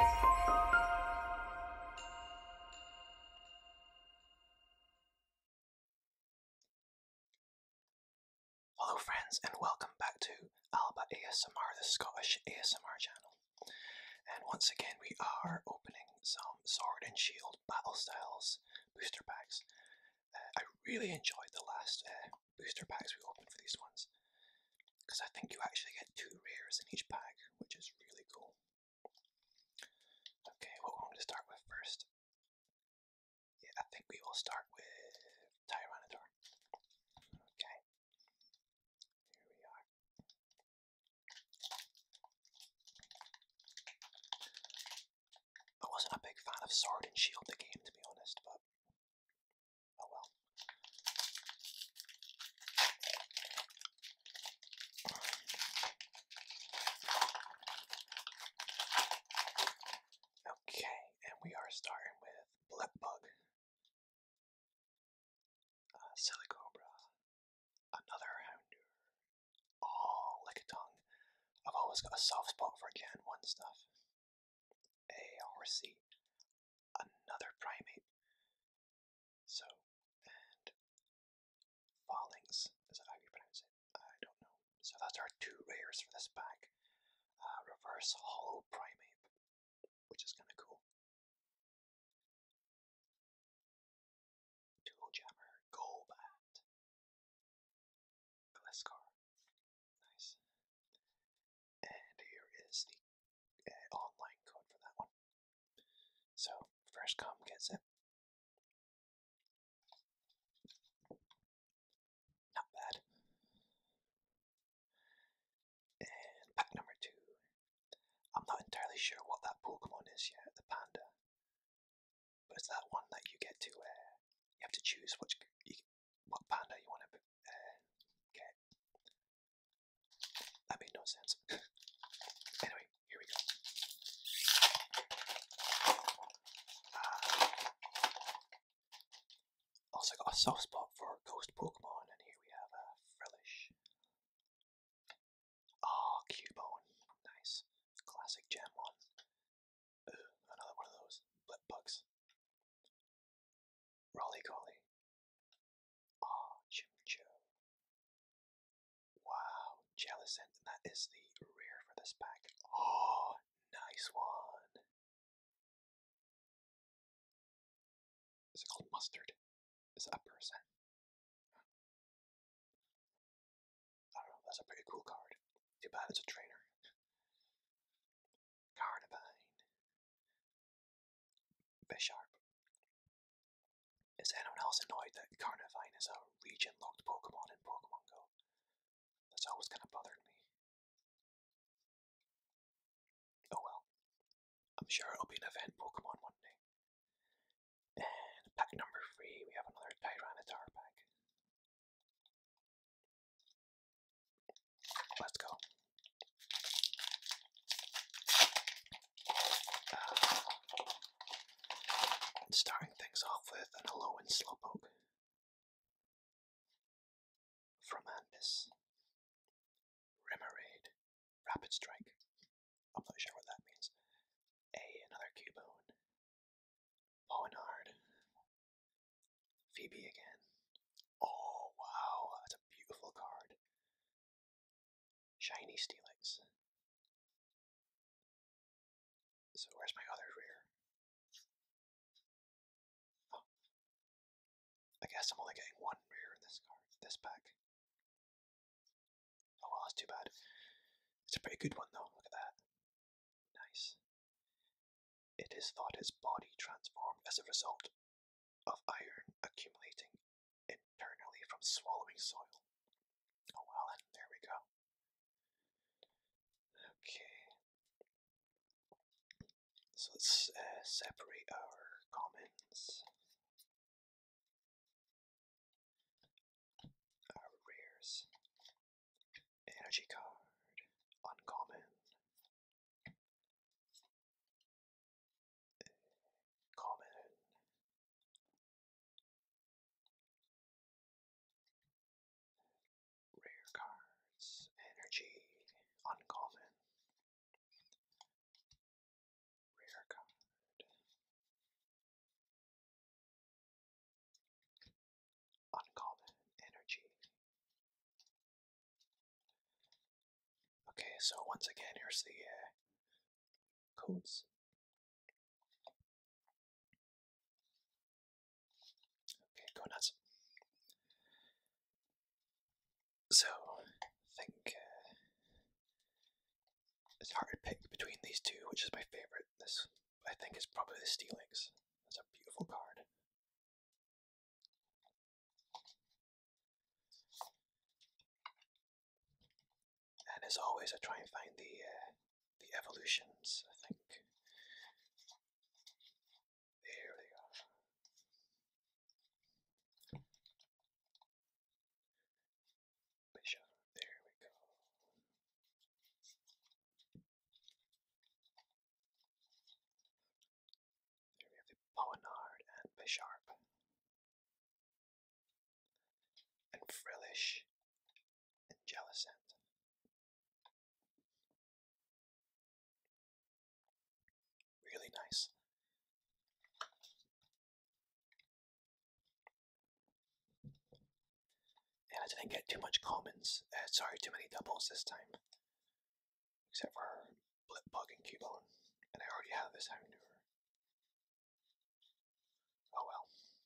Hello friends and welcome back to ALBA ASMR, the Scottish ASMR channel. And once again we are opening some Sword and Shield Battle Styles booster packs. I really enjoyed the last booster packs we opened for these ones, because I think you actually get 2 rares in each pack, which is really cool. Okay, what we're going to start with first? Yeah, I think we will start with Tyranitar. Okay. Here we are. I wasn't a big fan of Sword and Shield the game, to be honest, but oh well. Okay, and we are starting with Blipbug, Silicobra, another Houndour. Oh, Lickitung. I've always got a soft spot for Gen 1 stuff. A Horsey, another Primate. So, and Fallings, is that how you pronounce it? I don't know. So that's our 2 rares for this pack. Reverse Hollow Primate, which is kind of cool. Tool Jammer, Golbat, Gliscor, nice. And here is the online code for that one. So, first come gets it. Not bad. And pack number 2. I'm not entirely sure what that Pokemon is yet, the Panda. But it's that one that you get to, you have to choose what Panda you want to get. That made no sense. Anyway, here we go. Also got a soft spot for Ghost Pokemon, and here we have a Frillish. Oh, Cubone, nice. Classic Gen 1. Another one of those Blipbugs. Rolly-Golly. Oh, Chimcho. Wow, Jellicent, and that is the rare for this pack. Oh, nice one. Is it called Mustard? Is it a person? I don't know, that's a pretty cool card. Too bad it's a trainer. Carnivine. Bisharp. Is anyone else annoyed that Carnivine is a region-locked Pokemon in Pokemon Go? That's always kind of bothered me. Oh well. I'm sure it'll be an event Pokemon one day. And pack number 3, we have another Tyranitar pack. Let's go. And starting things off with an Alolan Slowpoke. Fromandus. Remoraid. Rapid Strike. I'm not sure what that means. Another Cubone. Hoenard. Phoebe again. Oh wow, that's a beautiful card. Shiny Steelix. So where's my other rare? Oh. I guess I'm only getting 1 rare in this pack. Oh well, that's too bad. It's a pretty good one though, look at that. Nice. It is thought his body transformed as a result of iron accumulating internally from swallowing soil. Oh well, and there we go. Okay. So let's separate our commons, our rares. Energy card, uncommon, common, rare cards, energy, uncommon, rare so once again, here's the codes. Okay, go nuts. So, I think it's hard to pick between these two, which is my favorite. This, I think, is probably the Steelix. It's a beautiful card. And as always, I try and find the evolutions. I think there they are. Bishop. There we go. There we have the Poenard and Bisharp. And Frillish and Jellicent. Really nice. And I didn't get too much commons. Sorry, too many doubles this time. Except for Blipbug and Cubone. And I already have this Houndour. Oh well.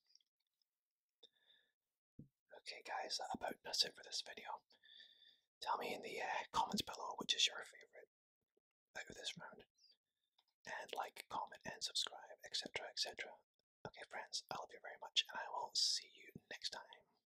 Okay guys, that about does it for this video. Tell me in the comments below which is your favourite out of this round. And like, comment, and subscribe, etc. etc. Okay friends, I love you very much, and I will see you next time.